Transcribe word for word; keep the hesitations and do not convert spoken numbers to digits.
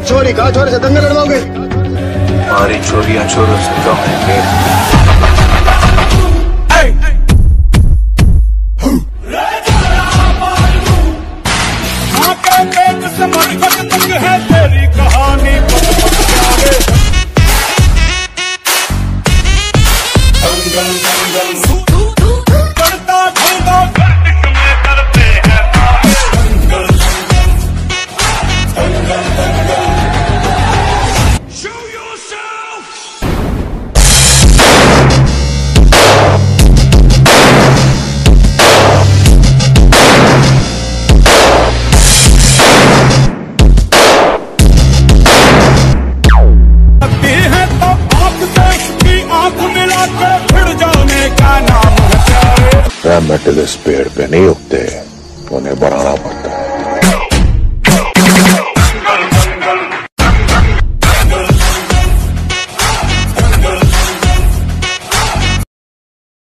चोरी कहा चोरी से दंगल लड़वाओगे? हमारी चोरियां चोरों से कम है। है तेरी कहानी दंगल दंगल करता ढूंढो गर्दिश में करते हैं दंगल दंगल दंगल show yourself। मेटल इस पेड़ पे नहीं उगते, उन्हें बढ़ाना पड़ता।